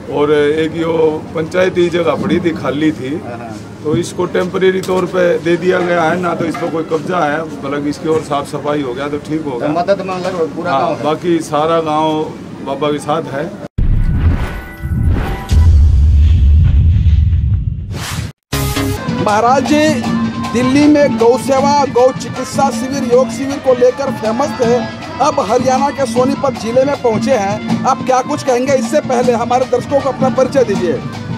और एक यो पंचायती जगह पड़ी थी, खाली थी, तो इसको टेम्परेरी तौर पे दे दिया गया है ना, तो इस पर कोई कब्जा है, मतलब इसकी और साफ सफाई हो गया तो ठीक हो गया। मदद में लगभग पूरा गांव है। बाकी सारा गांव बाबा के साथ है। महाराज जी दिल्ली में गौ सेवा, गौ चिकित्सा शिविर, योग शिविर को लेकर फेमस थे, अब हरियाणा के सोनीपत जिले में पहुंचे हैं। आप क्या कुछ कहेंगे? इससे पहले हमारे दर्शकों को अपना परिचय दीजिए।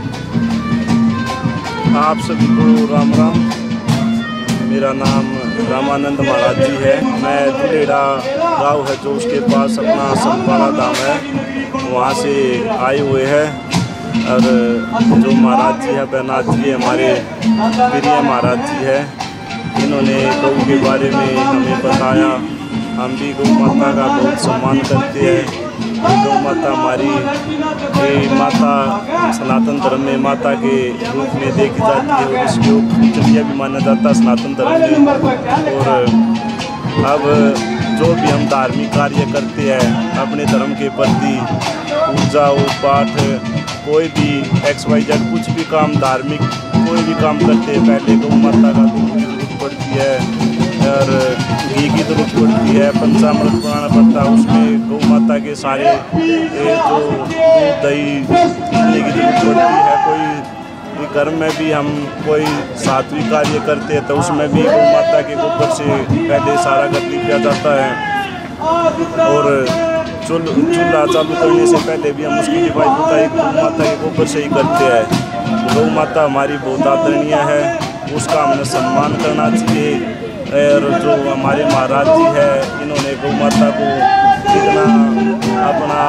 आप सभी को राम राम। मेरा नाम रामानंद महाराज जी है। मैं दुलेड़ा गाँव है जो उसके पास अपना संपाड़ा धाम है, वहाँ से आए हुए हैं। और जो महाराज जी है बैनाथ जी हमारे प्रिय महाराज जी है, इन्होंने गौ के बारे में हमें बताया। हम भी गौ माता का बहुत सम्मान करते हैं। गौ माता हमारी माता सनातन धर्म में माता के रूप में देखी जाती है और इसको पूजनीय भी माना जाता है सनातन धर्म में। और अब जो भी हम धार्मिक कार्य करते हैं अपने धर्म के प्रति, पूजा और पाठ, कोई भी XYZ कुछ भी काम धार्मिक कोई भी काम करते हैं, पहले गौ माता का दूध की जरूरत पड़ती है और घी की जरूरत पड़ती है, पंचामृत बनाना पड़ता है, उसमें गौ माता के सारे जो दूध दही पीने की जरूरत पड़ती है। कोई घर में भी हम कोई सात्विक कार्य करते हैं तो उसमें भी गौ माता के गोबर से पहले सारा घर लिपा जाता है। और चूल्हा चालू करने से पहले भी हम उसकी लिपाई पुताई गौ माता के गोबर से ही करते हैं। गौ माता हमारी बहुत आदरणीय है, उसका हमें सम्मान करना चाहिए। और जो हमारे महाराज जी है, इन्होंने गौ माता को इतना अपना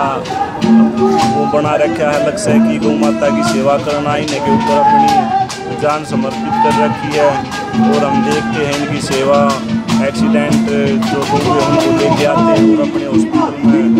वो बना रखा है लक्ष्य कि गौ माता की सेवा करना, इन्हें के ऊपर अपनी जान समर्पित कर रखी है। और हम देखते हैं इनकी सेवा, एक्सीडेंट जो गौ उनको लेके आते हैं और अपने हॉस्पिटल में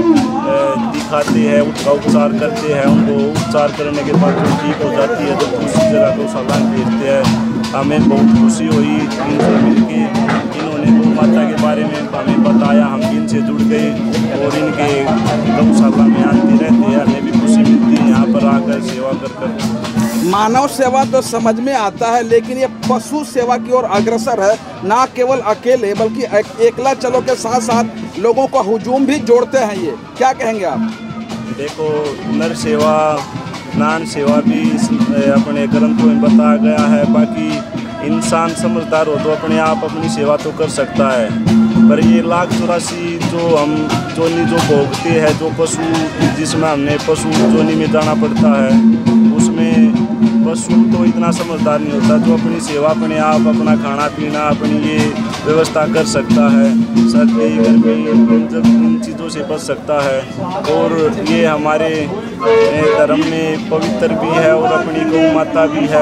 दिखाते हैं, उसका उपचार करते हैं। उनको उपचार करने के बाद जो ठीक हो जाती है तो दूसरी जगह गौशाला भेजते हैं। हमें बहुत खुशी हुई इनसे मिलके, इन्होंने गौ माता के बारे में हमें बताया, हम इनसे जुड़ गए और इनके गौशाला में आते रहते हैं। हमें भी खुशी मिलती है यहाँ पर आकर सेवा कर। मानव सेवा तो समझ में आता है, लेकिन ये पशु सेवा की ओर अग्रसर है, ना केवल अकेले बल्कि एकला चलो के साथ साथ लोगों का हुजूम भी जोड़ते हैं। ये क्या कहेंगे आप? देखो, नर सेवा नान सेवा भी अपने ग्रंथों में बताया गया है। बाकी इंसान समझदार हो तो अपने आप अपनी सेवा तो कर सकता है, पर ये 1,84,000 जो हम जोनी जो भोगते हैं, जो पशु जिसमें हमने पशु जोनी में जाना पड़ता है, उसमें पशु तो इतना समझदार नहीं होता जो अपनी सेवा अपने आप अपना खाना पीना अपनी ये व्यवस्था कर सकता है। सर घर में जब इन चीज़ों से बच सकता है। और ये हमारे धर्म में पवित्र भी है और अपनी गौ माता भी है,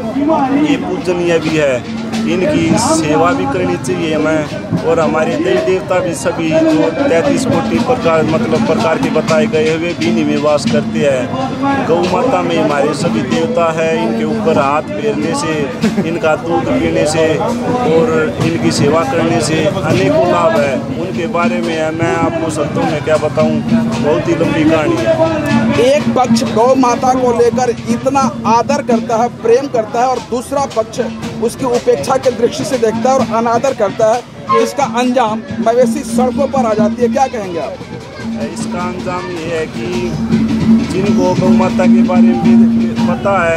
ये पूजनीय भी है। इनकी सेवा भी करनी चाहिए हमें। और हमारे देवी देवता भी सभी जो 33 कोटि प्रकार के बताए गए हुए भी इन्हीं में वास करते हैं। गौ माता में हमारे सभी देवता है, इनके ऊपर हाथ फेरने से, इनका दूध पीने से और इनकी सेवा करने से अनेकों लाभ है। उनके बारे में मैं आपको शब्दों में क्या बताऊं, बहुत ही लंबी कहानी है। एक पक्ष गौ माता को लेकर इतना आदर करता है, प्रेम करता है, और दूसरा पक्ष उसकी उपेक्षा के दृष्टि से देखता है और अनादर करता है। इसका अंजाम मवेशी सड़कों पर आ जाती है। क्या कहेंगे आप? इसका अंजाम ये है कि जिनको गौ माता के बारे में पता है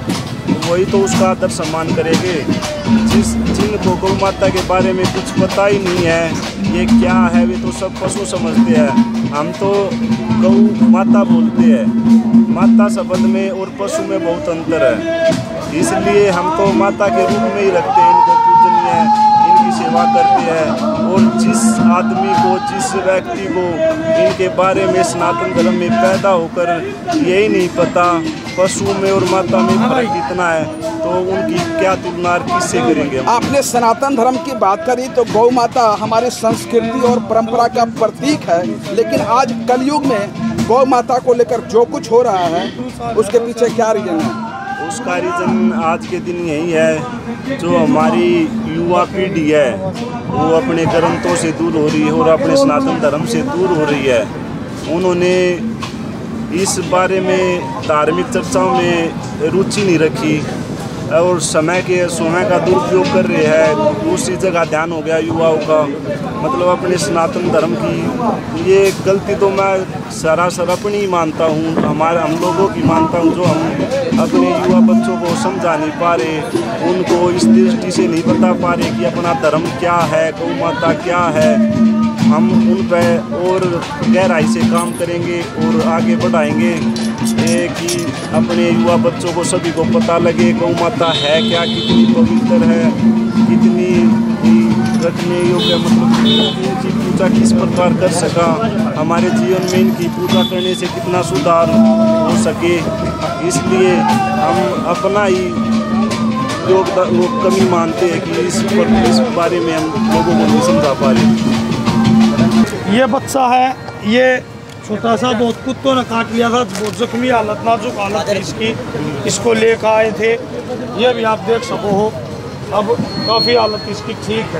वही तो उसका आदर सम्मान करेंगे। जिनको गौ माता के बारे में कुछ पता ही नहीं है ये क्या है, वे तो सब पशु समझते हैं। हम तो गौ माता बोलते हैं। माता शब्द में और पशु में बहुत अंतर है, इसलिए हम तो माता के रूप में ही रखते हैं। इनको पूजनीय, इनकी सेवा करते हैं। और जिस आदमी को, जिस व्यक्ति को इनके बारे में सनातन धर्म में पैदा होकर यही नहीं पता पशु में और माता में फर्क कितना है, तो उनकी क्या तुलना किससे करेंगे? आपने सनातन धर्म की बात करी तो गौ माता हमारी संस्कृति और परंपरा का प्रतीक है, लेकिन आज कलयुग में गौ माता को लेकर जो कुछ हो रहा है उसके पीछे क्या रीजन है? उसका रीज़न आज के दिन यही है, जो हमारी युवा पीढ़ी है वो अपने ग्रंथों से दूर हो रही है और अपने सनातन धर्म से दूर हो रही है। उन्होंने इस बारे में धार्मिक चर्चाओं में रुचि नहीं रखी और समय का दुरुपयोग कर रहे हैं। दूसरी जगह ध्यान हो गया युवाओं का, मतलब अपने सनातन धर्म की। ये गलती तो मैं सरासर अपनी ही मानता हूँ, हम लोगों की मानता हूँ, जो हम अपने युवा बच्चों को समझा नहीं पा रहे, उनको इस दृष्टि से नहीं बता पा रहे कि अपना धर्म क्या है, गौ माता क्या है। हम उन पर और गहराई से काम करेंगे और आगे बढ़ाएंगे कि अपने युवा बच्चों को सभी को पता लगे गौ माता है क्या, कितनी पवित्र है, कितनी रखने योग्य, मतलब इनकी पूजा किस प्रकार कर सका, हमारे जीवन में इनकी पूजा करने से कितना सुधार हो सके। इसलिए हम अपना ही योगदान कमी मानते हैं कि इस बारे में हम लोगों को नहीं समझा पा रहे। ये बच्चा है, ये छोटा सा, बहुत कुत्तों ने काट लिया था, बहुत जख्मी हालत, नाजुक हालत है इसकी। इसको लेकर आए थे, ये भी आप देख सको हो, अब काफ़ी हालत इसकी ठीक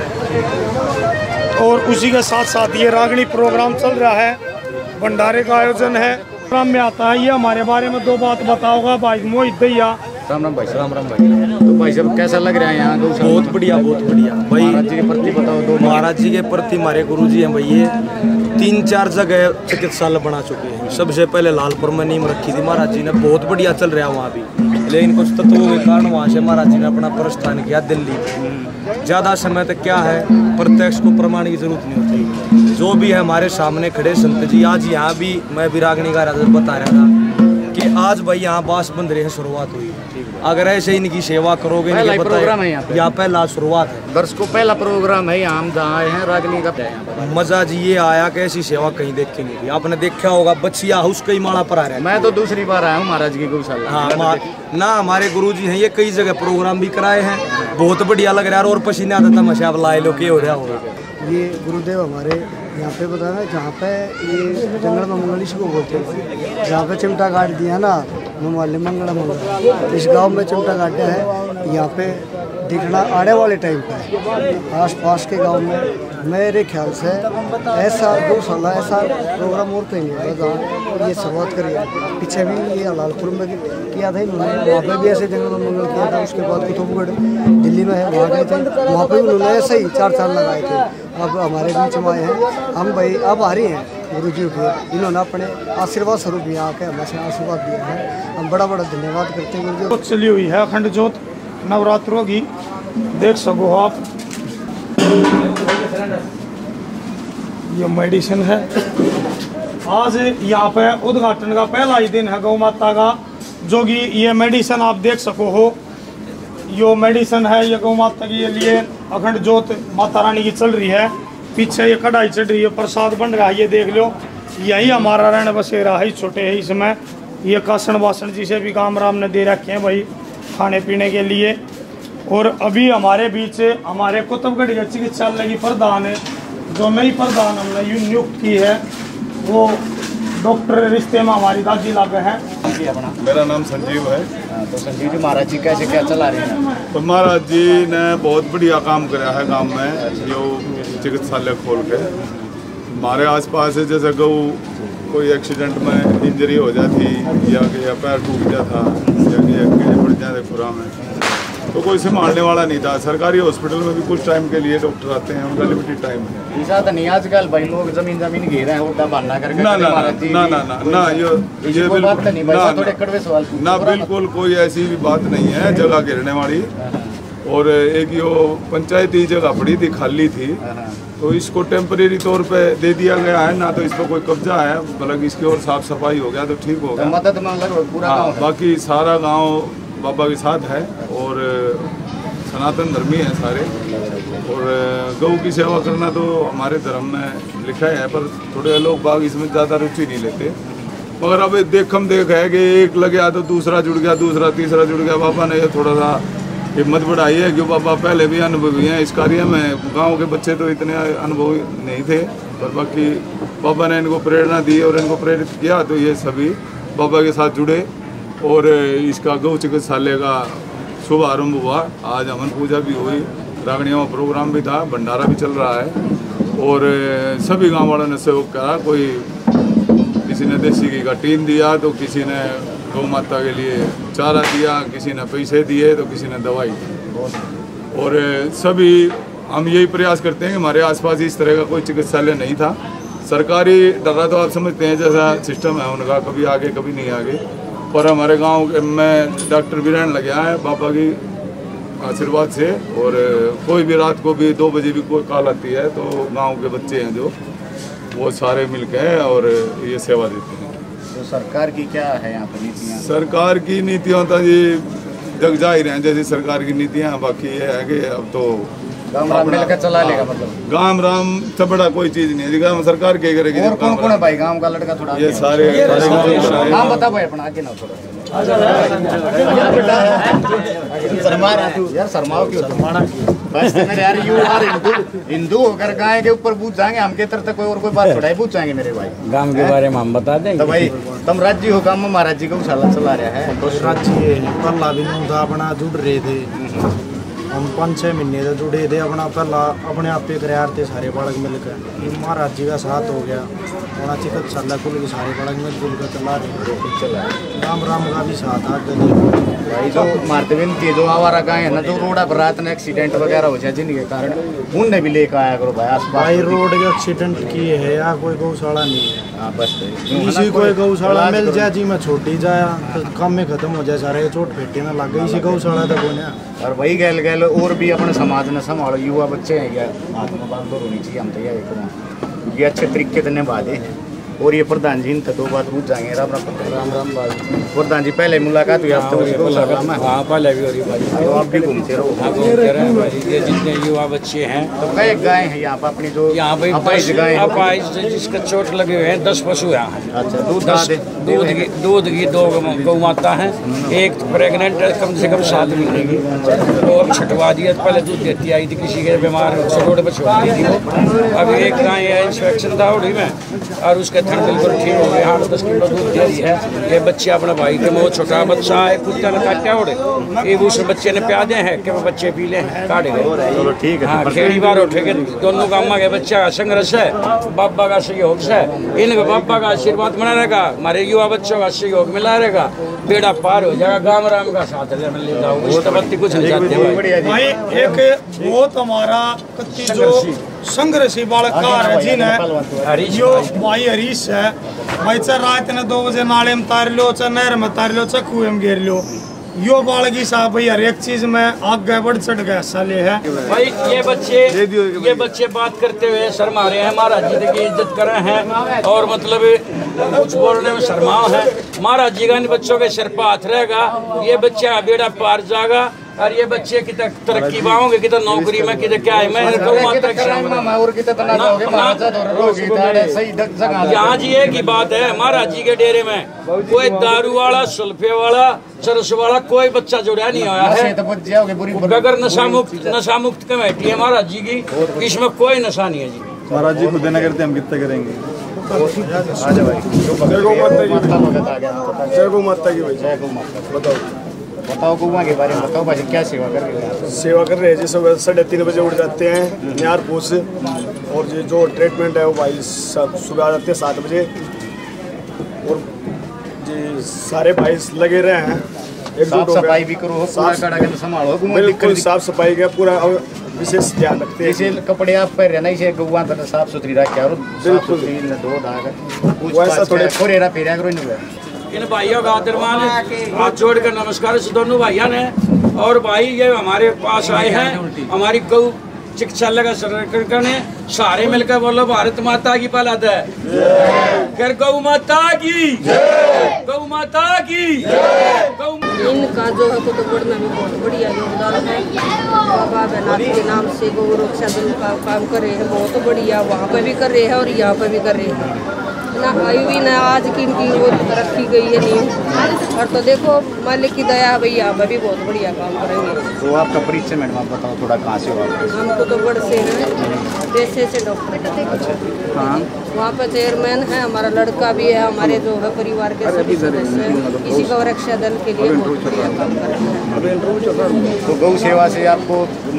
है। और उसी के साथ साथ ये रागनी प्रोग्राम चल रहा है, भंडारे का आयोजन है, प्रोग्राम में आता है। ये हमारे बारे में दो बात बताओगा भाई मोहित दैया। राम राम भाई, राम राम भाई। तो भाई साहब कैसा लग रहा है यहाँ? बहुत बढ़िया, बहुत बढ़िया भाई। महाराज जी के प्रति बताओ दो। महाराज जी के प्रति हमारे गुरु जी हैं भाई, ये 3-4 जगह चिकित्सालय बना चुके हैं। सबसे पहले लालपुर में नींव रखी थी महाराज जी ने, बहुत बढ़िया चल रहा है वहाँ भी, लेकिन कुछ तत्वों के कारण वहाँ से महाराज जी ने अपना प्रस्थान किया दिल्ली में। ज़्यादा समय तक क्या है, प्रत्यक्ष को प्रमाण की जरूरत नहीं होती। जो भी है हमारे सामने खड़े संत जी, आज यहाँ भी मैं विरागनी का राजा बता रहा था कि आज भाई यहाँ बास बंदरे है, शुरुआत हुई। अगर ऐसे इनकी सेवा करोगे, प्रोग्राम है यहाँ पहला शुरुआत है, दर्शकों पहला प्रोग्राम है यहाँ हम जहाँ आए हैं रागनी का। मजा जी ये आया कि ऐसी सेवा कहीं देखेंगे भी। आपने देखा होगा बच्चिया हाउस कई माला पर आ रहे हैं। मैं तो दूसरी बार आया हूँ महाराज की गौशाला। हाँ ना, हमारे गुरुजी हैं, ये कई जगह प्रोग्राम भी कराए हैं, बहुत बढ़िया लग रहा है। और पसीना आता था, मशा लाए लो के हो रहा होगा। ये गुरुदेव हमारे यहाँ पे बताया ना, जहाँ पे ये जंगल में मंगल इसको बोलते हैं, जहाँ पे चिमटा काट दिया ना वाले मंगला मंगल, इस गांव में चिमटा काटा है। यहाँ पे दिखना आने वाले टाइम पे है। आस पास के गांव में मेरे ख्याल से ऐसा गौशाला, ऐसा प्रोग्राम और कहीं होगा जहाँ ये शुरुआत करिए। पीछे भी ये लालपुर में किया था इन्होंने, वहाँ पे भी ऐसे जंगल में मंगल किया था। उसके बाद कुतुबगढ़ दिल्ली में है, वहाँ गए थे, वहाँ पे भी उन्होंने ऐसे ही 4 साल लगाए थे। अब हमारे बीच में आए हैं हम भाई, अब आ रही हैं गुरु जी के, इन्होंने अपने आशीर्वाद स्वरूप यहाँ आके हमें आशीर्वाद दिया है। हम बड़ा बड़ा धन्यवाद करते हैं गुरु जी। चली हुई है अखंड ज्योत नवरात्रों की, देख सको आप। ये मेडिसिन है। आज यहाँ पे उद्घाटन का पहला ही दिन है गौ माता का, जो कि ये मेडिसिन आप देख सको हो। यो मेडिसिन है, ये गौ माता के लिए अखंड ज्योत माता रानी की चल रही है। पीछे ये कढ़ाई चढ़ रही है, प्रसाद बन रहा है, ये देख लो। यही हमारा रहना बसेरा है, छोटे है इसमें। ये कासन बासन जिसे भी काम राम ने दे रखे हैं भाई खाने पीने के लिए। और अभी हमारे बीच हमारे कुतुबगढ़ चिकित्सालय की प्रधान है, जो नई प्रधान हमने नियुक्त की है, वो डॉक्टर रिश्ते में हमारी दादी लागे हैं। मेरा नाम संजीव है। तो संजीव जी, महाराज जी कैसे क्या चला रहे हैं? तो महाराज जी ने बहुत बढ़िया काम कराया है गांव में, जो चिकित्सालय खोल के। हमारे आसपास है, जैसे गौ कोई एक्सीडेंट में इंजरी हो जाती, या पैर टूट जाता, या पड़ जाते खुरा में, तो कोई संभालने वाला नहीं था। सरकारी हॉस्पिटल में भी कुछ टाइम के लिए डॉक्टर आते हैं, उनका लिमिटेड टाइम है। ऐसा तो नहीं आजकल भाई लोग जमीन घेर रहे हैं, उल्टा बहाना करके। ना ये बात नहीं भाई, थोड़े कड़वे सवाल ना, बिल्कुल कोई ऐसी भी बात नहीं है जगह घेरने वाली। और एक यो पंचायती जगह पड़ी थी, खाली थी, तो इसको टेम्परेरी तौर पे दे दिया गया है ना, तो इस पर कोई कब्जा है, मतलब इसकी और साफ सफाई हो गया तो ठीक हो गया। मदद मांग पूरा। हाँ, बाकी सारा गांव बाबा के साथ है और सनातन धर्मी है सारे। और गौ की सेवा करना तो हमारे धर्म में लिखा है, पर थोड़े लोग बाग इसमें ज़्यादा रुचि नहीं लेते। मगर अब देखम देख है कि एक लग गया तो दूसरा जुड़ गया, दूसरा तीसरा जुड़ गया। बाबा ने ये थोड़ा सा हिम्मत बढ़ाई है, क्यों बाबा पहले भी अनुभवी हैं इस कार्य में। गांव के बच्चे तो इतने अनुभवी नहीं थे, पर बाकी बाबा ने इनको प्रेरणा दी और इनको प्रेरित किया, तो ये सभी बाबा के साथ जुड़े और इसका गौ चिकित्सालय का शुभारंभ हुआ। आज हवन पूजा भी हुई, रागणियों का प्रोग्राम भी था, भंडारा भी चल रहा है और सभी गाँव वालों ने सहयोग करा। कोई किसी ने देसी घी का टीन दिया, तो किसी ने गौ माता के लिए चारा दिया, किसी ने पैसे दिए, तो किसी ने दवाई दी। और सभी हम यही प्रयास करते हैं कि हमारे आसपास इस तरह का कोई चिकित्सालय नहीं था। सरकारी डरा तो आप समझते हैं जैसा सिस्टम है उनका, कभी आगे कभी नहीं आगे, पर हमारे गांव में डॉक्टर भी रहने लगे हैं बाबा की आशीर्वाद से। और कोई भी रात को भी 2 बजे भी कोई कॉल आती है तो गांव के बच्चे हैं जो वो सारे मिल के और ये सेवा देते हैं। तो सरकार की क्या है यहाँ पर नीतियाँ? सरकार की नीतियाँ तो जी जग जा ही रहे हैं जैसी सरकार की नीतियाँ। बाकी ये है कि अब तो गाँव राम मिलकर चला लेगा, मतलब गाँव राम से बड़ा कोई चीज नहीं है। गाँव सरकार क्या करेगी? और कौन कौन है भाई गाँव का लड़का? थोड़ा ये सारे नाम बता भाई अपना, आगे ना थोड़ा यार शर्माओ क्यों? बस यार यू आर हिंदू होकर गाय के ऊपर पूछ जाएंगे, हम के तरफ कोई और कोई बात थोड़ा ही पूछ जाएंगे मेरे भाई। गांव के बारे में हम बता देंगे। तो भाई तुम राज्य हो, काम में महाराज जी को साला चला रहा है। तो राज्य पहला भी था अपना जुड़ रहे थे, हम 5-6 महीने से जुड़े थे अपना। पहला अपने आप पे करार थे सारे बालक मिलकर, महाराज जी का साथ हो गया, अपना चिकित्सालय खुल के सारे बालक मिलजुल कर चला रहे। राम राम का भी साथ आ भाई जो मारते के जो आवारा गाय है ना, जो रोड पर रात में एक्सीडेंट वगैरह हो जाए जिनके कारण उनने भी लेकर आया करो भाई आसपास। भाई रोड के एक्सीडेंट की है या कोई गौशाला नहीं है। हाँ बस इसी कोई गौशाला मिल जाए जी मैं छोटी जाया तो काम में खत्म हो जाए, सारे चोट फेटे ना लग गई। इसी गौशाला तक होने और वही गैल गैल और भी अपने समाज ने संभालो, युवा बच्चे हैं या आत्मबल होनी चाहिए। हम तो ये अच्छे तरीके से निभा दे। और ये प्रधान जी तो 2 बात पूछ जाएंगे। राम राम प्रधान जी, पहले मुलाकात हुई आप तो हाँ पहले भी हो रही भाई, तो आप भी घूमते रहो। ये जितने युवा बच्चे हैं तो कई गाय हैं यहाँ पर अपनी, जो यहाँ पे अपाहिज जिसका चोट लगे हुए हैं 10 पशु यहाँ हैं। अच्छा दूध की 2 गौ माता हैं, एक प्रेग्नेंट है कम से कम 7 महीने की, तो अब छटवा दिया। पहले दूध देती आई थी, किसी के बीमार रोड पर छोड़ दी थी वो। अभी एक गाय है इंस्पेक्शन था उड़ी में और उसके थन बिल्कुल ठीक हो गए, 8-10 किलो दूध दे रही है। ये बच्चे अपना भाई के मुँह छोटा बच्चा है, कुत्ता ने काटा उड़े, ये उस बच्चे ने प्यादे हैं कि वो बच्चे पी लें, काटे गए। चलो ठीक है। हाँ खेड़ी बार उठे के दोनों गाँव के बच्चा का संघर्ष है, बाबा का सहयोग से, इनके बाबा का आशीर्वाद बना रहेगा, हमारे युवा बच्चों का सहयोग मिला रहेगा, बेड़ा पार हो जाएगा। गाँव राम का साथ मिलेगा, उस तबत्ती कुछ नहीं चाहते भाई। एक बहुत हमारा कच्ची जो संघर्षी बालकार है जिन्हें यो भाई हरीश है भाई, चाहे रात ने 2 बजे नाले में तार लो, चाहे नहर में तार लो, चाहे कुएं में घेर लो, यो बालकी साहब भाई हर एक चीज में आगे बढ़ चढ़ गया साले है भाई। ये बच्चे बात करते हुए शर्मा रहे हैं, महाराज जी की इज्जत कर रहे हैं और मतलब कुछ बोलने में शर्माओ है। महाराज जी का इन बच्चों के सिर पर हाथ रहेगा, ये बच्चा बेड़ा पार जाएगा। और ये बच्चे कितने तरक्की पाओगे, कितने नौकरी में, कितने क्या है। मैं यहाँ जी एक ही बात है, महाराज जी के डेरे में कोई दारू वाला, सुल्फे वाला, चरस वाला कोई बच्चा जुड़ा नहीं आया है। बगैर नशा मुक्त कमेटी है महाराज जी की, इसमें कोई नशा नहीं है जी। महाराज जी खुद ना करते हम कितने करेंगे। जय गौ माता की भाई। जय गौ माता। बताओ गौवा के बारे में बताओ भाई, क्या सेवा कर रहे हैं? सेवा कर रहे हैं जी, सुबह 3:30 बजे उठ जाते हैं निहार पूछ, और ये जो ट्रीटमेंट है वो भाई सुबह आ जाते हैं 7 बजे। और जी सारे भाई लगे रहे हैं, साफ सफाई भी करो, संभालो, बिल्कुल साफ सफाई का पूरा विशेष ध्यान रखते हैं। जैसे कपड़े आप पहन रहे ना, इसे गौवा तो साफ सुथरी रखे और बिल्कुल धो धागा थोड़े फोरेरा फेरा करो इन भाइयों का आदरमान हाथ जोड़कर नमस्कार इस दोनों भाइयों ने। और भाई ये हमारे पास आए हैं, हमारी गौ चिकित्सालय का संरक्षण ने सारे मिलकर बोलो भारत माता की पलद है, कर गौ माता की, गौ माता की। इनका जो है कुतुबगढ़ में भी बहुत बढ़िया योगदान है। बाबा बहनाथ के नाम से गौ रक्षा दल का काम कर रहे हैं, बहुत बढ़िया, वहाँ पे भी कर रहे हैं और यहाँ पे भी कर रहे हैं ना। आयु भी ना आज की इनकी वो रखी गई है नींव, और तो देखो मालिक की दया भाई यहाँ पे भी बहुत बढ़िया काम करेंगे। तो आपका परिचय मैडम आप बताओ थोड़ा, कहाँ से हो आप? हम कुतुबगढ़ से हैं, पैसे से डॉक्टर। अच्छा हाँ, वहाँ पे चेयरमैन है, हमारा लड़का भी है, हमारे जो है परिवार के सभी सदस्य हैं, इसी गौ रक्षा दल के लिए बहुत बढ़िया काम कर रहे हैं। तो गौ सेवा से आपको मतलब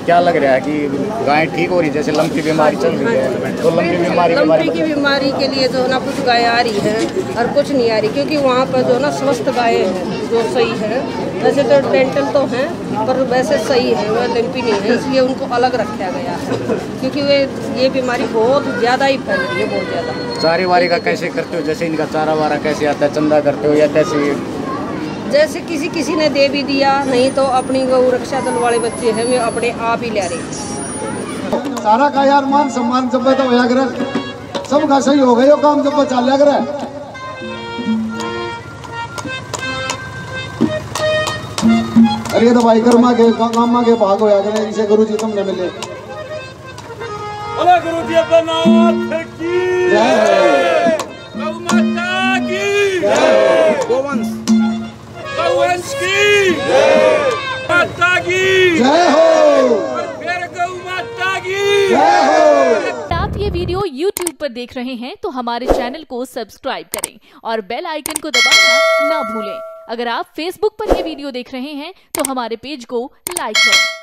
क्या लग रहा है कि गाय ठीक हो रही है? जैसे लंपी बीमारी चल रही है, तो लंपी की बीमारी के लिए जो है ना कुछ गाय आ रही है और कुछ नहीं आ रही, क्योंकि वहाँ पर जो है ना स्वस्थ गाय है जो सही है। वैसे तो डेंटल तो हैं पर वैसे सही है, वह लंपी नहीं है, इसलिए उनको अलग रखा गया है, क्योंकि वे ये बीमारी बहुत ज़्यादा ही फैल रही है, बहुत ज़्यादा। चारे वारे का कैसे करते हो? जैसे इनका चारा वारा कैसे आता है, चंदा करते हो या कैसे? जैसे किसी ने दे भी दिया, नहीं तो अपनी गौ रक्षा दल वाले बच्चे हैं वे अपने आप ही ले रहे। सारा का यार मान सम्मान जब तो होया करे, सब का सही हो गया काम जब चल करे। अरे तो भाई कर्मा के कामा के भाग होया करे, इसे गुरु जी तुमने मिले। बोला गुरु जी अपना नाथ की जय, गौ माता की जय, गोवंश गौवंश की जय, माता की जय हो, फिर गौ माता की जय हो। आप ये वीडियो YouTube पर देख रहे हैं तो हमारे चैनल को सब्सक्राइब करें और बेल आइकन को दबाना ना भूलें। अगर आप Facebook पर ये वीडियो देख रहे हैं तो हमारे पेज को लाइक करें।